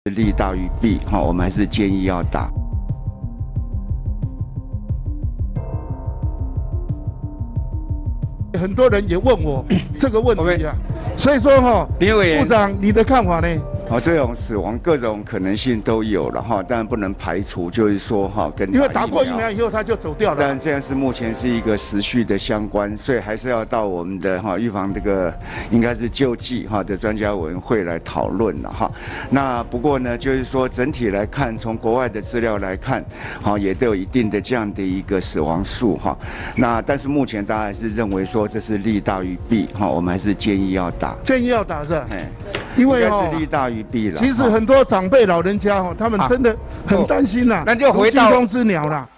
利大于弊，我们还是建议要打。 很多人也问我这个问题啊，所以说部长你的看法呢？ 这种死亡各种可能性都有了当然不能排除，就是说跟因为打过疫苗以后他就走掉了。 但现在是目前是一个时序的相关，所以还是要到我们的预防这个应该是救济的专家委员会来讨论了那不过呢，就是说整体来看，从国外的资料来看，也都有一定的这样的一个死亡数那但是目前大家还是认为说这是利大于弊我们还是建议要打。 建议要打是吧？因为是利大于弊了。 其实很多长辈老人家他们真的很担心呐，那就回到惊弓之鸟啦。